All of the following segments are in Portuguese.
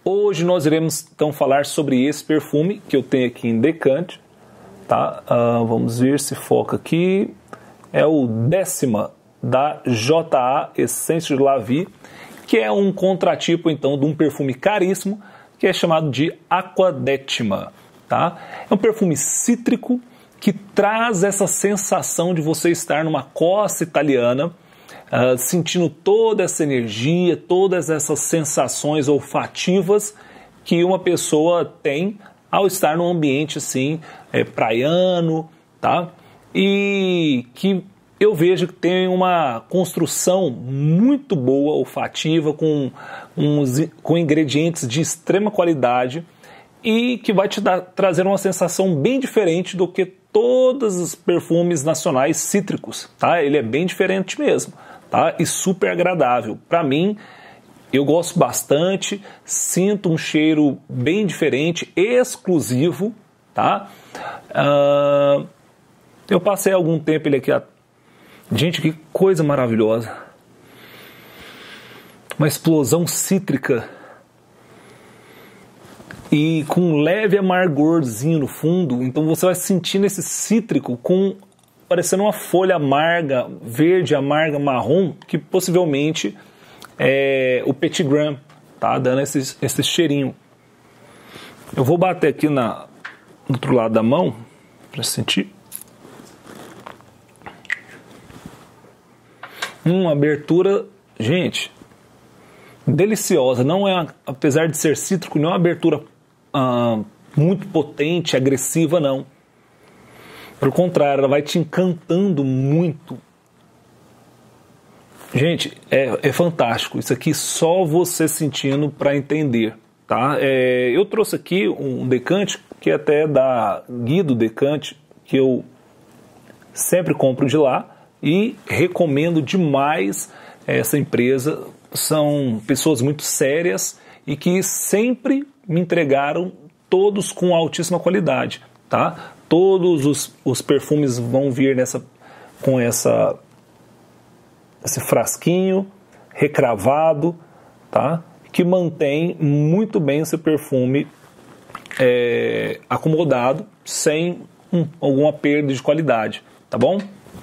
Hoje nós iremos então falar sobre esse perfume que eu tenho aqui em decante, tá? Vamos ver se foca aqui. É o Décima da JA Essência de La Vie, que é um contratipo então de um perfume caríssimo que é chamado de Aquadétima, tá? É um perfume cítrico que traz essa sensação de você estar numa costa italiana, sentindo toda essa energia, todas essas sensações olfativas que uma pessoa tem ao estar num ambiente assim, praiano, tá? E que eu vejo que tem uma construção muito boa, olfativa, com ingredientes de extrema qualidade e que vai te trazer uma sensação bem diferente do que todos os perfumes nacionais cítricos, tá? Ele é bem diferente mesmo, tá? E super agradável. Para mim, eu gosto bastante, sinto um cheiro bem diferente, exclusivo, tá? Eu passei algum tempo ele aqui. Gente, que coisa maravilhosa. Uma explosão cítrica e com um leve amargorzinho no fundo. Então você vai sentindo esse cítrico parecendo uma folha amarga, verde, amarga, marrom, que possivelmente é o Petit Grain, tá? Dando esse cheirinho. Eu vou bater aqui no outro lado da mão para sentir. Uma abertura, gente, deliciosa. Não é, apesar de ser cítrico, não é uma abertura muito potente, agressiva, não. Pelo contrário, ela vai te encantando muito. Gente, é fantástico. Isso aqui só você sentindo para entender, tá? Eu trouxe aqui um decante que é até da Guido Decante, que eu sempre compro de lá e recomendo demais essa empresa. São pessoas muito sérias e que sempre me entregaram todos com altíssima qualidade, tá? Todos os perfumes vão vir com esse frasquinho recravado, tá? Que mantém muito bem esse perfume acomodado, sem alguma perda de qualidade, tá bom?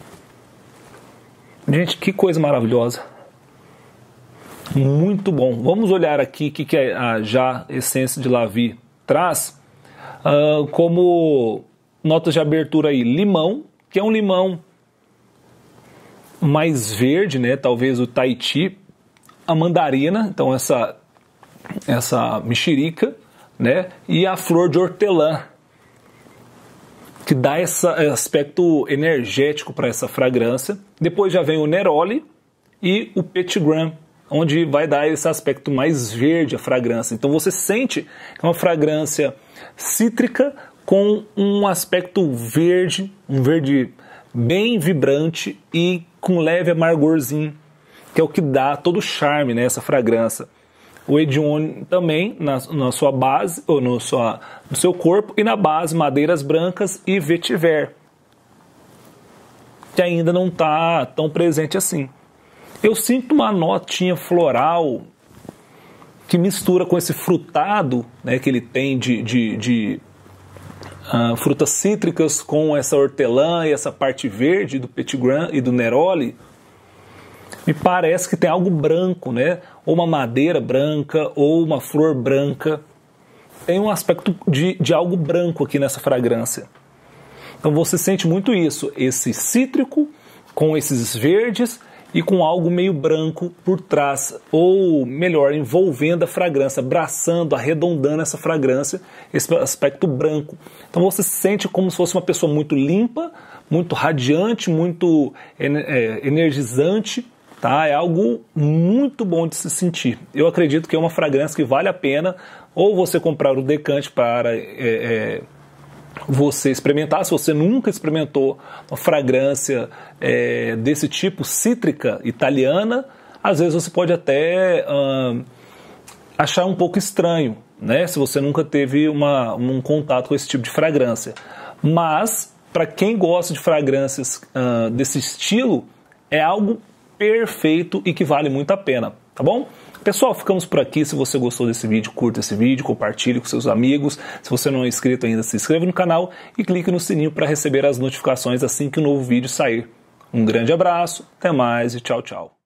Gente, que coisa maravilhosa. Muito bom. Vamos olhar aqui o que a JA Essência de La Vie traz. Como notas de abertura aí, limão, que é um limão mais verde, né? Talvez o Tahiti, a mandarina, então essa mexerica, né? E a flor de hortelã, que dá esse aspecto energético para essa fragrância. Depois já vem o Neroli e o Petit Grain, onde vai dar esse aspecto mais verde a fragrância. Então você sente que é uma fragrância cítrica com um aspecto verde, um verde bem vibrante e com leve amargorzinho, que é o que dá todo o charme nessa fragrância. O Edione também na sua base, ou no seu corpo, e na base madeiras brancas e vetiver, que ainda não está tão presente assim. Eu sinto uma notinha floral que mistura com esse frutado, né, que ele tem de frutas cítricas com essa hortelã e essa parte verde do Petit Grain e do Neroli. Me parece que tem algo branco, né? Ou uma madeira branca, ou uma flor branca. Tem um aspecto de algo branco aqui nessa fragrância. Então você sente muito isso, esse cítrico com esses verdes e com algo meio branco por trás, ou melhor, envolvendo a fragrância, abraçando, arredondando essa fragrância, esse aspecto branco. Então você sente como se fosse uma pessoa muito limpa, muito radiante, muito energizante, tá? É algo muito bom de se sentir. Eu acredito que é uma fragrância que vale a pena ou você comprar o decante para você experimentar. Se você nunca experimentou uma fragrância desse tipo, cítrica, italiana, às vezes você pode até achar um pouco estranho, né? Se você nunca teve um contato com esse tipo de fragrância. Mas, para quem gosta de fragrâncias desse estilo, é algo perfeito e que vale muito a pena. tá bom? Pessoal, ficamos por aqui. Se você gostou desse vídeo, curta esse vídeo, compartilhe com seus amigos. Se você não é inscrito ainda, se inscreva no canal e clique no sininho para receber as notificações assim que o novo vídeo sair. Um grande abraço, até mais e tchau, tchau.